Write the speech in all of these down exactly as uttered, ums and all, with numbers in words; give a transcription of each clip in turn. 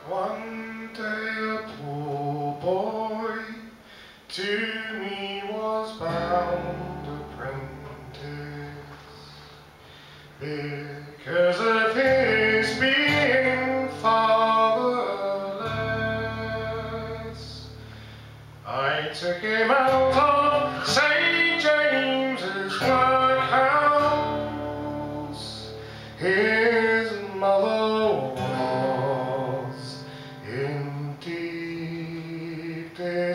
One day a poor boy to me was bound apprentice, because of his being fatherless. I took him out of Saint James's workhouse. His mother was in deep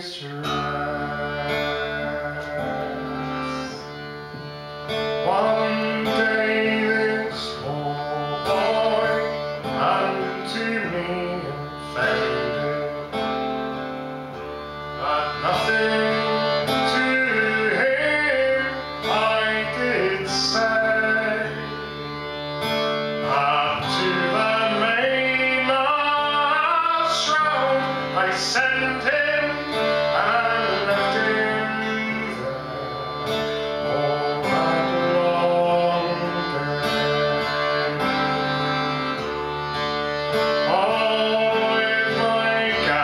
distress. One day this poor boy unto me offended, but nothing to him I did say. Up to the mainmast round I sent him and left him there all that long day. All with my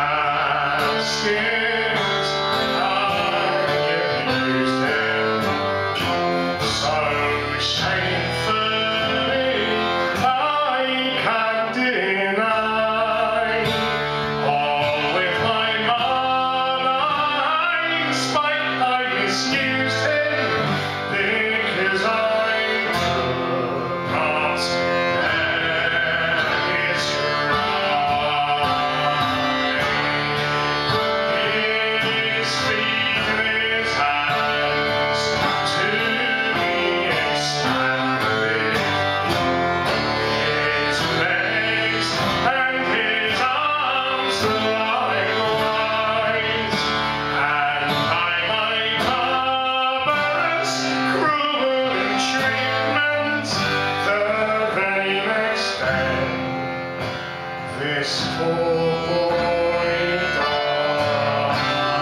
gaskets I abused him so shamefully I can't deny. All with my malign spite I misused him, because I could not bear his cry. His feet and his hands to me expanded, his legs and his arms likewise, and by my barbarous, cruel treatment, the very next day, this poor boy died.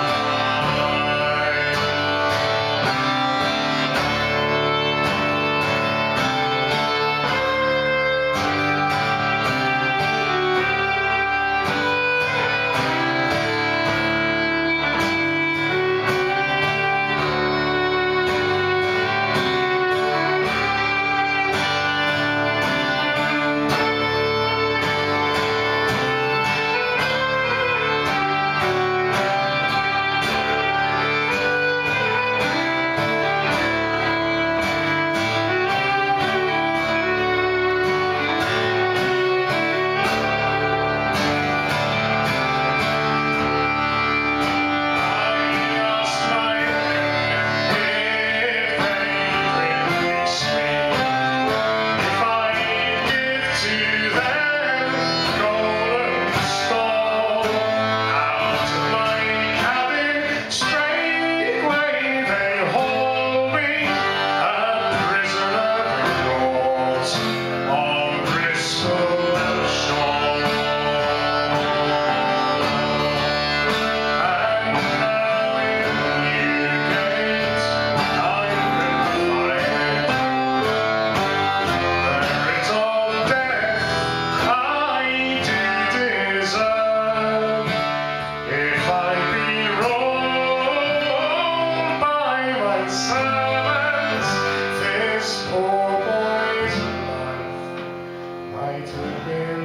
Servants, this poor boy's life might have been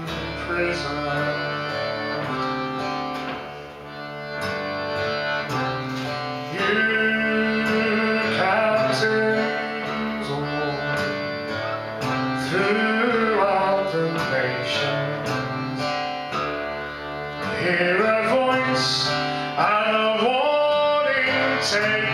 preserved. You captains all throughout the nations, hear a voice and a warning, take